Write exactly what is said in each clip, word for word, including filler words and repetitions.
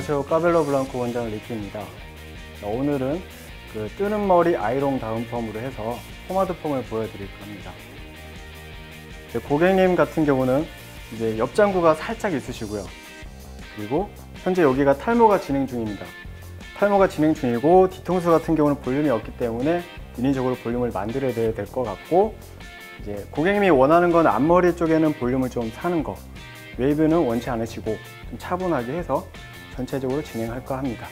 안녕하세요. 까벨로 블랑코 원장 리키입니다. 자, 오늘은 그 뜨는 머리 아이롱 다운 펌으로 해서 포마드 펌을 보여드릴까 합니다. 고객님 같은 경우는 이제 옆장구가 살짝 있으시고요. 그리고 현재 여기가 탈모가 진행 중입니다. 탈모가 진행 중이고 뒤통수 같은 경우는 볼륨이 없기 때문에 인위적으로 볼륨을 만들어야 될 것 같고, 이제 고객님이 원하는 건 앞머리 쪽에는 볼륨을 좀 사는 거, 웨이브는 원치 않으시고 좀 차분하게 해서 전체적으로 진행할까 합니다.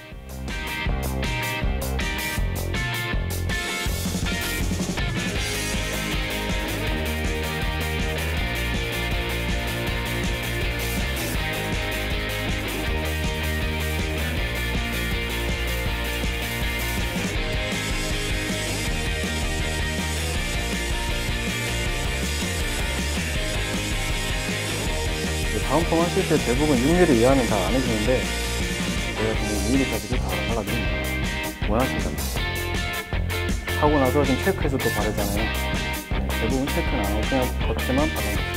다운 펌 하실 때 대부분 육 밀리미터 이하는 잘 안 해주는데 저희가 그냥 이 밀리미터까지 다 발라드립니다. 원하신다면. 하고 나서 좀 체크해서 또 바르잖아요. 대부분 체크는 안 하고 그냥 겉에만 발라놓습니다.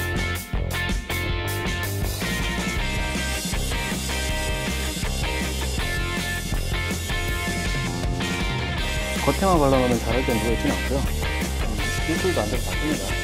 겉에만 발라놓으면 자를 때 누워있진 않고요. 일주일도 안 돼서 다 씁니다.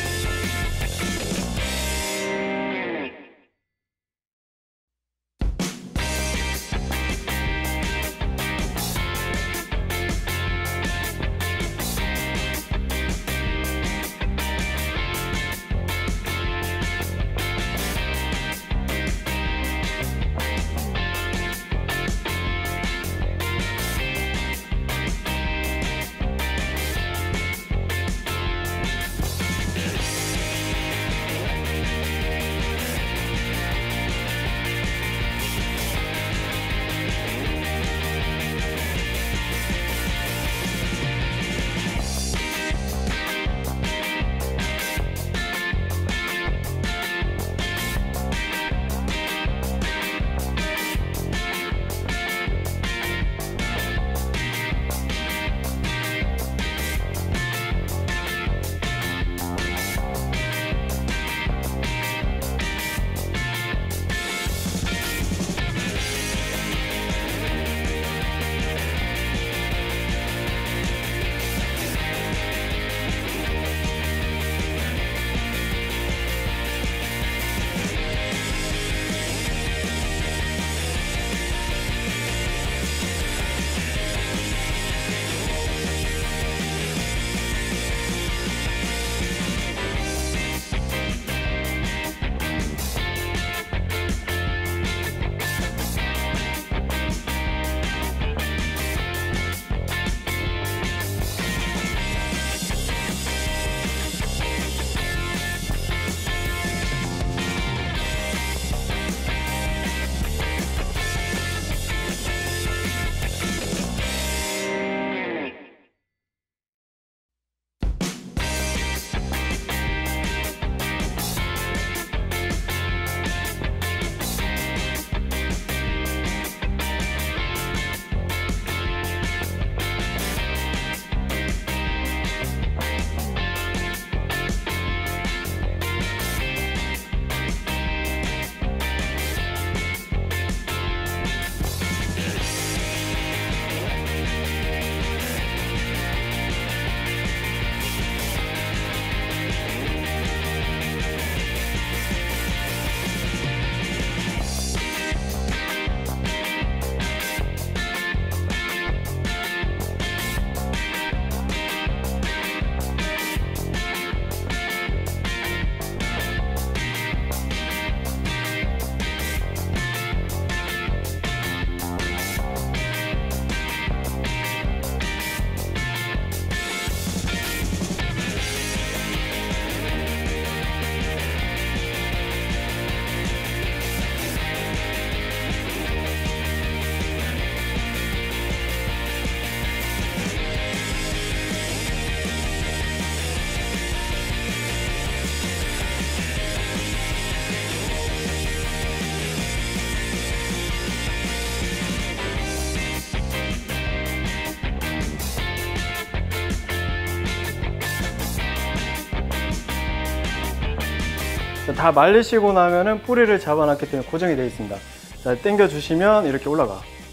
다 말리시고 나면은 뿌리를 잡아놨기 때문에 고정이 되어 있습니다. 자, 당겨 주시면 이렇게 올라가.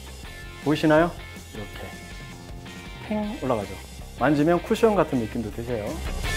보이시나요? 이렇게 팽 올라가죠. 만지면 쿠션 같은 느낌도 드세요.